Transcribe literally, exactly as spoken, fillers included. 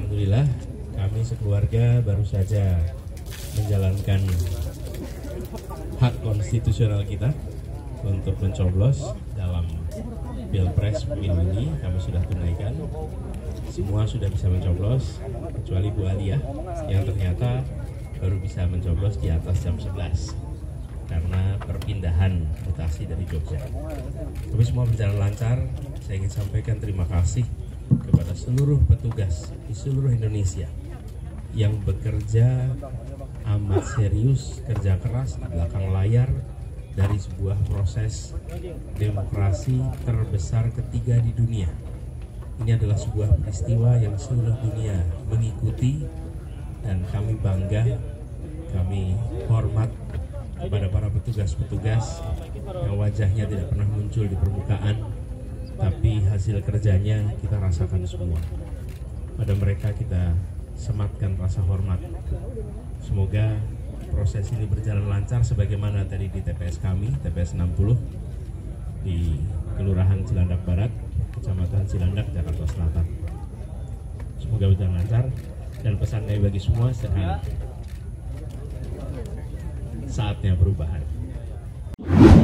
Alhamdulillah kami sekeluarga baru saja menjalankan hak konstitusional kita untuk mencoblos dalam Pilpres pemilu ini. Kami sudah tunaikan, semua sudah bisa mencoblos kecuali Bu Alia yang ternyata baru bisa mencoblos di atas jam sebelas karena perpindahan mutasi dari Jogja. Tapi semua berjalan lancar. Saya ingin sampaikan terima kasih kepada seluruh petugas di seluruh Indonesia yang bekerja amat serius, kerja keras di belakang layar dari sebuah proses demokrasi terbesar ketiga di dunia. Ini adalah sebuah peristiwa yang seluruh dunia mengikuti dan kami bangga, kami hormat kepada para petugas-petugas yang wajahnya tidak pernah muncul di permukaan, tapi hasil kerjanya kita rasakan semua. Pada mereka kita sematkan rasa hormat. Semoga proses ini berjalan lancar sebagaimana tadi di T P S kami, T P S enam puluh di Kelurahan Cilandak Barat, Kecamatan Cilandak, Jakarta Selatan. Semoga berjalan lancar dan pesan kami bagi semua sekarang saatnya perubahan.